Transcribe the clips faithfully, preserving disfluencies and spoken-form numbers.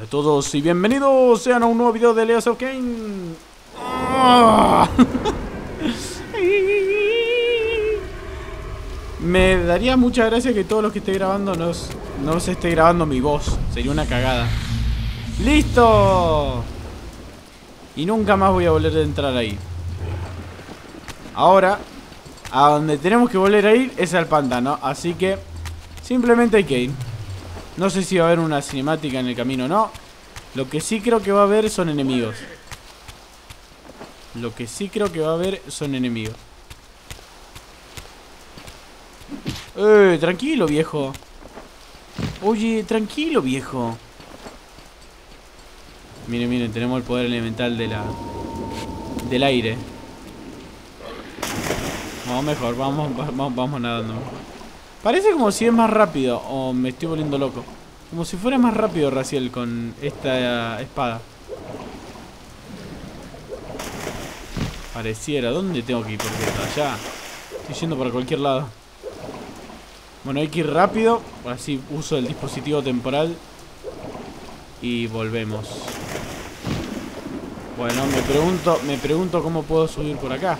Hola a todos y bienvenidos sean a un nuevo video de Legacy of Kain. ¡Oh! Me daría mucha gracia que todos los que esté grabando no, no se esté grabando mi voz. Sería una cagada. ¡Listo! Y nunca más voy a volver a entrar ahí. Ahora, a donde tenemos que volver a ir es al pantano. Así que simplemente hay que ir. No sé si va a haber una cinemática en el camino o no. Lo que sí creo que va a haber son enemigos. Lo que sí creo que va a haber son enemigos. Eh, tranquilo, viejo. Oye, tranquilo, viejo. Miren, miren, tenemos el poder elemental de la del aire. Vamos mejor, vamos, vamos, vamos nadando. Parece como si es más rápido. O me estoy volviendo loco. Como si fuera más rápido Raziel con esta espada. Pareciera. ¿Dónde tengo que ir? Porque allá estoy yendo para cualquier lado. Bueno, hay que ir rápido. Así uso el dispositivo temporal. Y volvemos. Bueno, me pregunto, me pregunto cómo puedo subir por acá.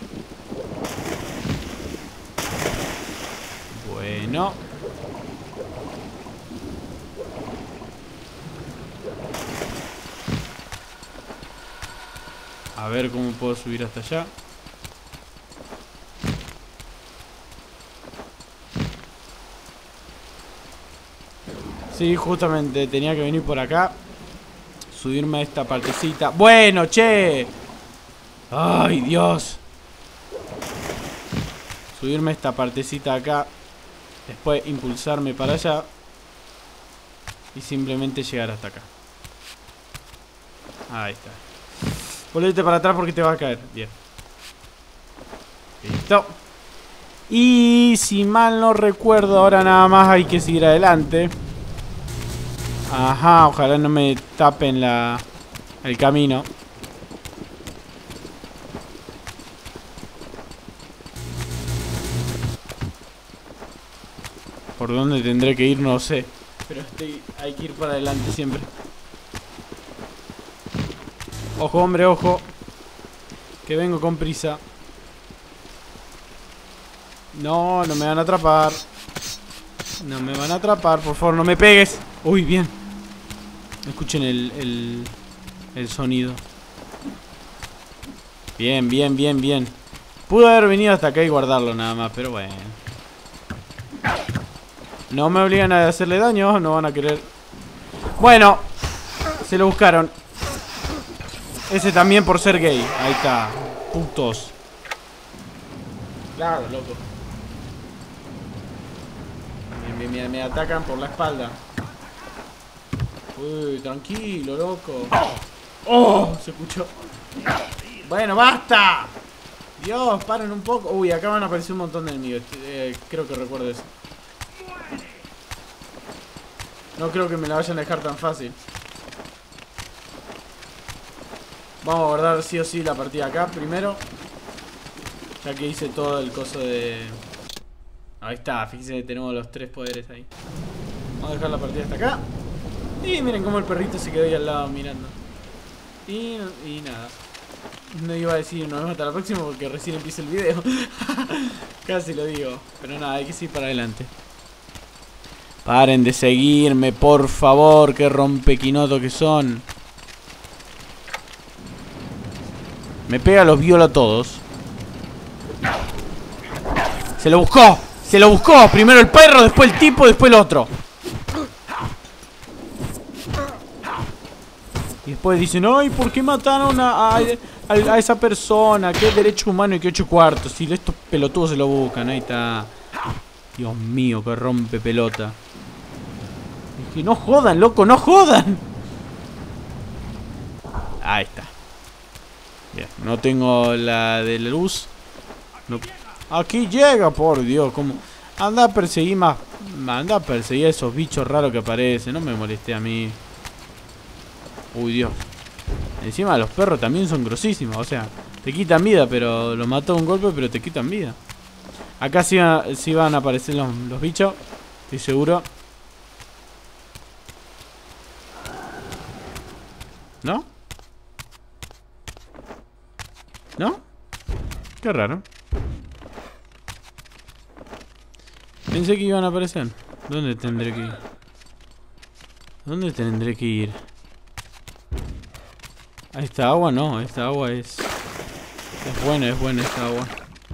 Bueno. A ver cómo puedo subir hasta allá. Sí, justamente tenía que venir por acá. Subirme a esta partecita. Bueno, che. Ay, Dios. Subirme a esta partecita acá. Después impulsarme para allá. Y simplemente llegar hasta acá. Ahí está. Volvete para atrás porque te va a caer. Bien. Listo. Y si mal no recuerdo, ahora nada más hay que seguir adelante. Ajá, ojalá no me tapen la, el camino. Por dónde tendré que ir no sé. Pero estoy, hay que ir para adelante siempre. Ojo, hombre, ojo. Que vengo con prisa. No, no me van a atrapar. No me van a atrapar, por favor, no me pegues. Uy, bien. Escuchen el, el, el sonido. Bien, bien, bien, bien. Pude haber venido hasta acá y guardarlo nada más, pero bueno. No me obligan a hacerle daño, no van a querer. Bueno, se lo buscaron. Ese también por ser gay. Ahí está. Putos. Claro, loco. Me, me, me atacan por la espalda. Uy, tranquilo, loco. ¡Oh! Se escuchó. Bueno, basta. Dios, paren un poco. Uy, acá van a aparecer un montón de enemigos. Eh, creo que recuerdo eso. No creo que me la vayan a dejar tan fácil. Vamos a guardar sí o sí la partida acá primero. Ya que hice todo el coso de... Ahí está, fíjense que tenemos los tres poderes ahí. Vamos a dejar la partida hasta acá. Y miren cómo el perrito se quedó ahí al lado mirando. Y, y nada. No iba a decir nos vemos hasta la próxima porque recién empieza el video. Casi lo digo. Pero nada, hay que seguir para adelante. Paren de seguirme, por favor, que rompequinoto que son. Me pega, los viola a todos. Se lo buscó. Se lo buscó. Primero el perro, después el tipo, después el otro. Y después dicen, ay, ¿por qué mataron a, a, a, a esa persona? ¿Qué derecho humano y qué ocho cuartos? Si estos pelotudos se lo buscan, ahí está. Dios mío, que rompe pelota. Es que no jodan, loco, no jodan. Ahí está. Bien, no tengo la de la luz. No. Aquí llega, por Dios, como anda a perseguir más. Anda a perseguir a esos bichos raros que aparecen. No me molesté a mí. Uy, Dios. Encima los perros también son grosísimos. O sea, te quitan vida, pero los mató de un golpe, pero te quitan vida. Acá sí, sí van a aparecer los, los bichos. Estoy seguro. ¿No? ¿No? Qué raro. Pensé que iban a aparecer. ¿Dónde tendré que ir? ¿Dónde tendré que ir? ¿A esta agua? No, esta agua es... Es buena, es buena esta agua.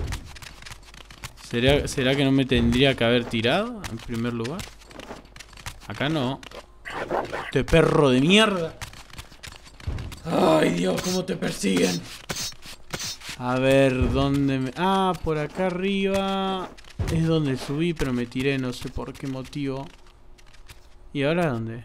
¿Será, ¿Será que no me tendría que haber tirado en primer lugar? Acá no. Este perro de mierda. Ay, Dios, cómo te persiguen. A ver, ¿dónde me...? Ah, por acá arriba es donde subí, pero me tiré, no sé por qué motivo. ¿Y ahora dónde?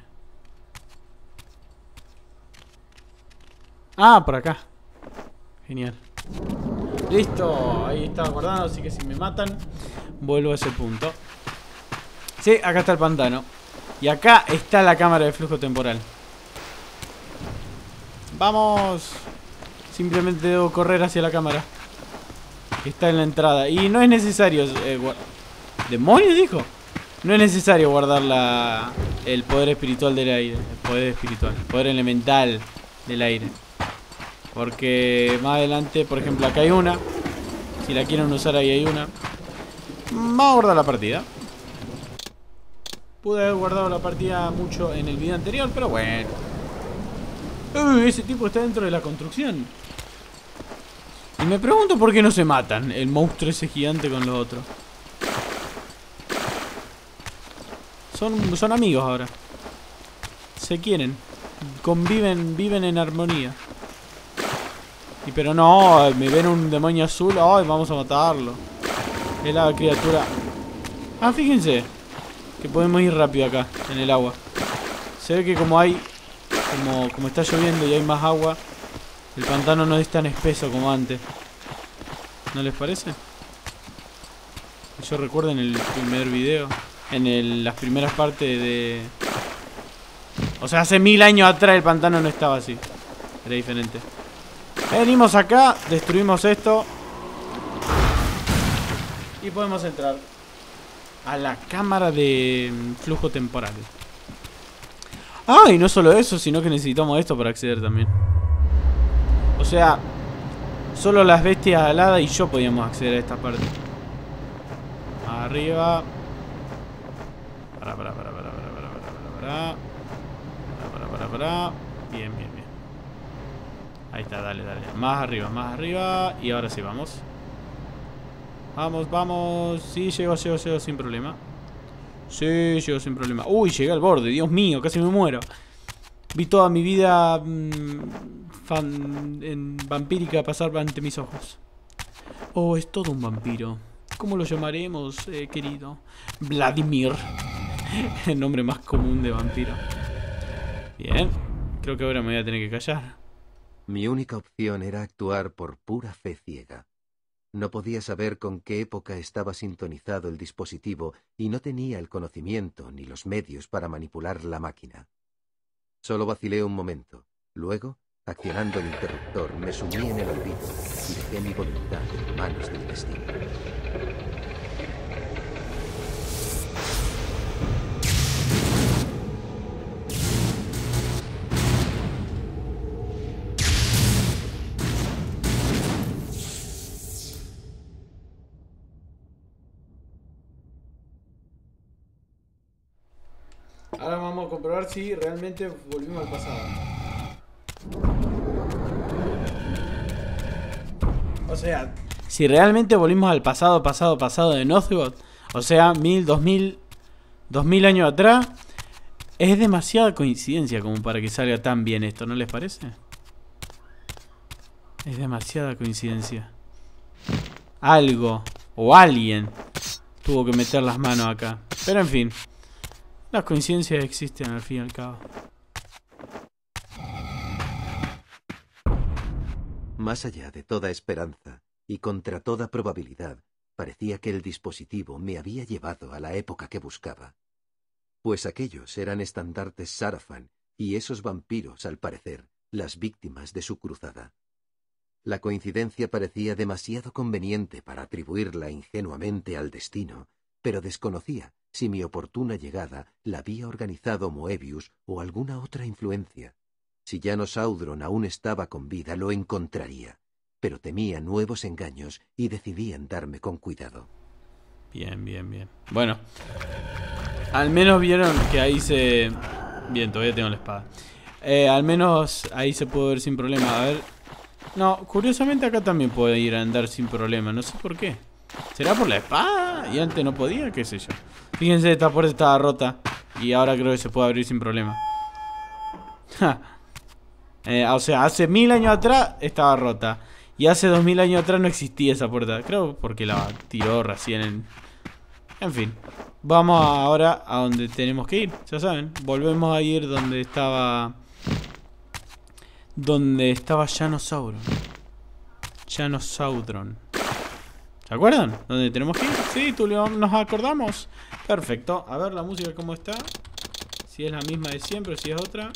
Ah, por acá. Genial. Listo, ahí estaba guardado, así que si me matan, vuelvo a ese punto. Sí, acá está el pantano. Y acá está la cámara de flujo temporal. ¡Vamos! Simplemente debo correr hacia la cámara, que está en la entrada. Y no es necesario... Eh, ¿Demonios, dijo? No es necesario guardar la, el poder espiritual del aire. El poder espiritual. El poder elemental del aire. Porque más adelante, por ejemplo, acá hay una. Si la quieren usar, ahí hay una. Vamos a guardar la partida. Pude haber guardado la partida mucho en el video anterior, pero bueno. Uy, ese tipo está dentro de la construcción. Y me pregunto por qué no se matan el monstruo ese gigante con los otros. Son, son amigos ahora. Se quieren. Conviven, viven en armonía. Y pero no, me ven un demonio azul. Ay, vamos a matarlo. Es la criatura. Ah, fíjense que podemos ir rápido acá, en el agua. Se ve que como hay... Como, como está lloviendo y hay más agua, el pantano no es tan espeso como antes. ¿No les parece? Yo recuerdo en el primer video, en el, las primeras partes de... O sea, hace mil años atrás el pantano no estaba así. Era diferente. Venimos acá, destruimos esto y podemos entrar a la cámara de flujo temporal. Ah, y no solo eso, sino que necesitamos esto para acceder también. O sea, solo las bestias aladas y yo podíamos acceder a esta parte. Arriba. Para, para, para, para, para, para, para, para. Para, para, para. Bien, bien, bien. Ahí está, dale, dale. Más arriba, más arriba. Y ahora sí, vamos. Vamos, vamos. Sí, llego, llego, llego sin problema. Sí, llego sin problema. Uy, llegué al borde, Dios mío, casi me muero. Vi toda mi vida mmm, fan, en vampírica pasar ante mis ojos. Oh, es todo un vampiro. ¿Cómo lo llamaremos, eh, querido? Vladimir. El nombre más común de vampiro. Bien, creo que ahora me voy a tener que callar. Mi única opción era actuar por pura fe ciega. No podía saber con qué época estaba sintonizado el dispositivo y no tenía el conocimiento ni los medios para manipular la máquina. Solo vacilé un momento. Luego, accionando el interruptor, me sumí en el olvido y dejé mi voluntad en manos del destino. Ahora vamos a comprobar si realmente volvimos al pasado. O sea, si realmente volvimos al pasado, pasado, pasado de Northgard, o sea, mil, dos mil, dos mil años atrás, es demasiada coincidencia como para que salga tan bien esto, ¿no les parece? Es demasiada coincidencia. Algo o alguien tuvo que meter las manos acá. Pero en fin, las coincidencias existen al fin y al cabo. Más allá de toda esperanza, y contra toda probabilidad, parecía que el dispositivo me había llevado a la época que buscaba. Pues aquellos eran estandartes Sarafan, y esos vampiros, al parecer, las víctimas de su cruzada. La coincidencia parecía demasiado conveniente para atribuirla ingenuamente al destino, pero desconocía si mi oportuna llegada la había organizado Moebius o alguna otra influencia. Si Janos Audron aún estaba con vida, lo encontraría. Pero temía nuevos engaños y decidí andarme con cuidado. Bien, bien, bien. Bueno. Al menos vieron que ahí se... Bien, todavía tengo la espada. Eh, al menos ahí se puede ver sin problema. A ver... No, curiosamente acá también puede ir a andar sin problema. No sé por qué. ¿Será por la espada? Y antes no podía, qué sé yo. Fíjense, esta puerta estaba rota. Y ahora creo que se puede abrir sin problema. eh, O sea, hace mil años atrás estaba rota. Y hace dos mil años atrás no existía esa puerta. Creo porque la tiró recién en... En fin. Vamos ahora a donde tenemos que ir. Ya saben, volvemos a ir donde estaba... Donde estaba Janos Audron. Janos Audron. ¿Se acuerdan? ¿Dónde tenemos que ir? Sí, Tulio, ¿nos acordamos? Perfecto. A ver la música cómo está. Si es la misma de siempre o si es otra.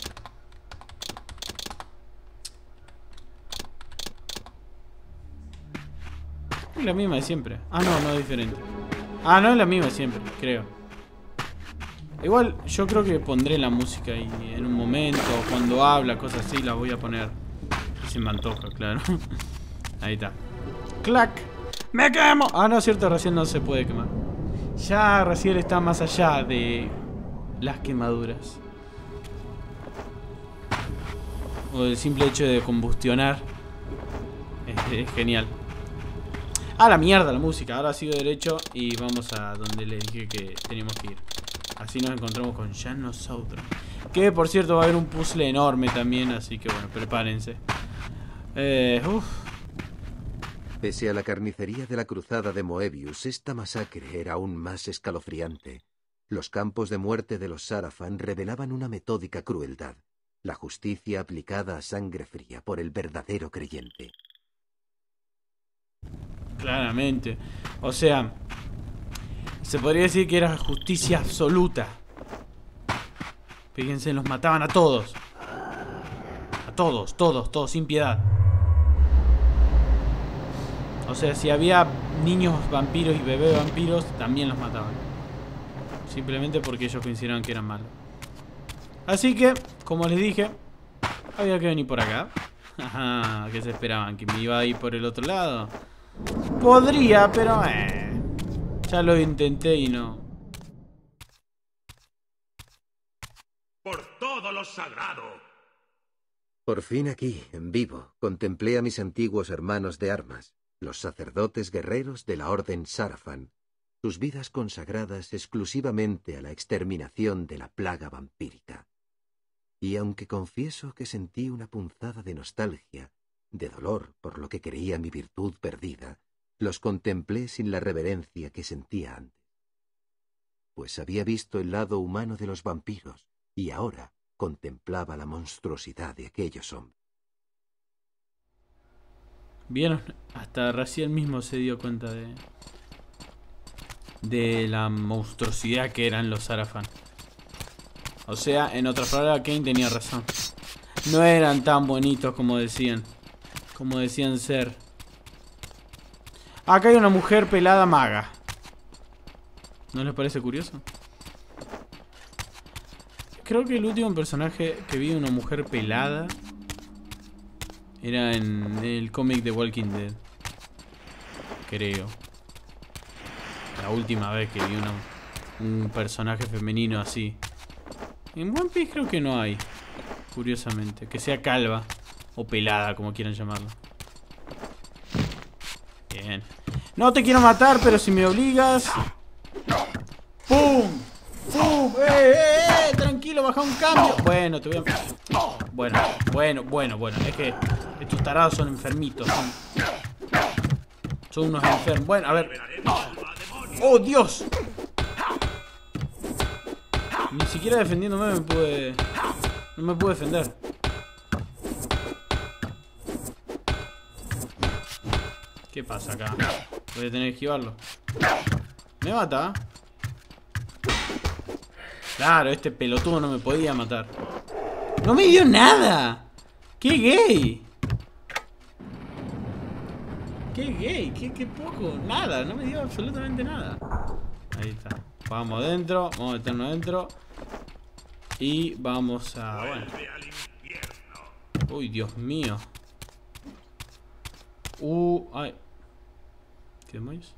Es la misma de siempre. Ah, no, no es diferente. Ah, no es la misma de siempre, creo. Igual, yo creo que pondré la música ahí en un momento. Cuando habla, cosas así, la voy a poner. Si me antoja, claro. Ahí está. ¡Clac! ¡Me quemo! Ah, no, es cierto, recién no se puede quemar. Ya recién está más allá de las quemaduras. O el simple hecho de combustionar. Es, es genial. A la mierda la música. Ahora sigo derecho y vamos a donde le dije que teníamos que ir. Así nos encontramos con Janos Audron. Que por cierto va a haber un puzzle enorme también. Así que bueno, prepárense. Eh, uf. Pese a la carnicería de la cruzada de Moebius, esta masacre era aún más escalofriante. Los campos de muerte de los Sarafan revelaban una metódica crueldad. La justicia aplicada a sangre fría por el verdadero creyente. Claramente. O sea, se podría decir que era justicia absoluta. Fíjense, los mataban a todos. A todos, todos, todos, sin piedad. O sea, si había niños vampiros y bebés vampiros, también los mataban. Simplemente porque ellos consideraban que eran malos. Así que, como les dije, había que venir por acá. Ajá, ¿qué se esperaban? ¿Que me iba a ir por el otro lado? Podría, pero... Eh, ya lo intenté y no. ¡Por todo lo sagrado! Por fin aquí, en vivo, contemplé a mis antiguos hermanos de armas, los sacerdotes guerreros de la Orden Sarafan, sus vidas consagradas exclusivamente a la exterminación de la plaga vampírica. Y aunque confieso que sentí una punzada de nostalgia, de dolor por lo que creía mi virtud perdida, los contemplé sin la reverencia que sentía antes. Pues había visto el lado humano de los vampiros, y ahora contemplaba la monstruosidad de aquellos hombres. ¿Vieron? Hasta Raziel mismo se dio cuenta de... de la monstruosidad que eran los Sarafan. O sea, en otras palabras, Kane tenía razón. No eran tan bonitos como decían. Como decían ser. Acá hay una mujer pelada maga. ¿No les parece curioso? Creo que el último personaje que vi de una mujer pelada era en el cómic de Walking Dead. Creo. La última vez que vi una, un personaje femenino así. En One Piece creo que no hay. Curiosamente. Que sea calva. O pelada, como quieran llamarlo. Bien. No te quiero matar, pero si me obligas... ¡Pum! ¡Pum! ¡Eh, eh, eh! Tranquilo, baja un cambio. Bueno, te voy a... Bueno, bueno, bueno, bueno. Es que estos tarados son enfermitos. Son, son unos enfermos. Bueno, a ver. ¡Oh, Dios! Ni siquiera defendiéndome me pude... No me pude defender. ¿Qué pasa acá? Voy a tener que esquivarlo. Me mata. Claro, este pelotudo no me podía matar. ¡No me dio nada! ¡Qué gay! ¡Qué gay! ¡Qué, qué poco! Nada, no me dio absolutamente nada. Ahí está. Vamos adentro, vamos a meternos adentro. Y vamos a... Bueno. Uy, Dios mío. Uh, ay. ¿Qué demonios?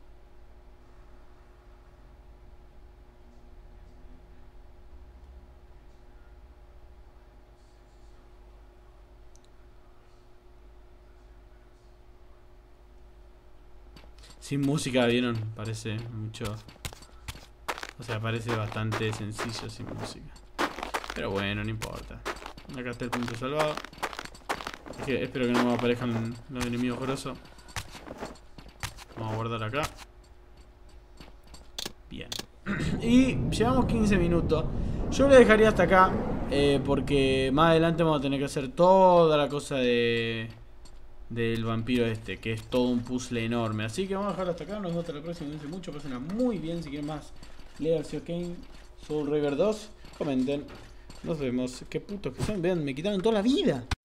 Sin música, ¿vieron? Parece mucho... O sea, parece bastante sencillo sin música. Pero bueno, no importa. Acá está el punto salvado. Es que espero que no me aparezcan los enemigos grosos. Vamos a guardar acá. Bien. Y llevamos quince minutos. Yo le dejaría hasta acá. Eh, porque más adelante vamos a tener que hacer toda la cosa de... del vampiro este, que es todo un puzzle enorme. Así que vamos a dejarlo hasta acá. Nos vemos hasta la próxima. Cuídense mucho, pásenla muy bien. Si quieren más Legacy of Kain, Soul River dos, comenten. Nos vemos. Qué putos que son, vean, me quitaron toda la vida.